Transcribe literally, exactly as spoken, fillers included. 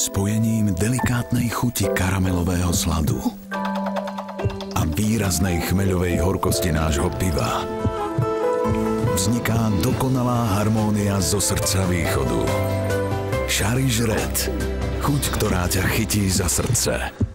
Spojením delikátnej chuti karamelového sladu a výraznej chmeľovej horkosti nášho piva vzniká dokonalá harmónia zo srdca východu. Šariš Red. Chuť, ktorá ťa chytí za srdce.